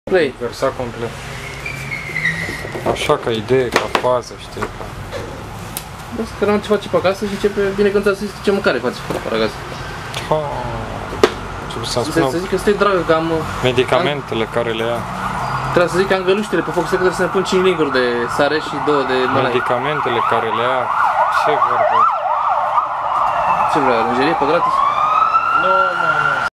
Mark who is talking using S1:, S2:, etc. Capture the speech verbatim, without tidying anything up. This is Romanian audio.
S1: Play.
S2: Versa complet. Așa ca idee, ca fază, știi? Ca...
S1: Bă, că n-am ce face pe acasă și începe bine când să zici ce mâncare faci pe acasă.
S2: Ha. Să
S1: Să zic că stai dragă că am...
S2: medicamentele am, care le ia.
S1: Trebuie să zic că am găluștele pe foc secret, trebuie să ne pun cinci linguri de sare și două de mălai.
S2: Medicamentele care le ia. Ce vorbești?
S1: Ce vrea, lingerie pe gratis?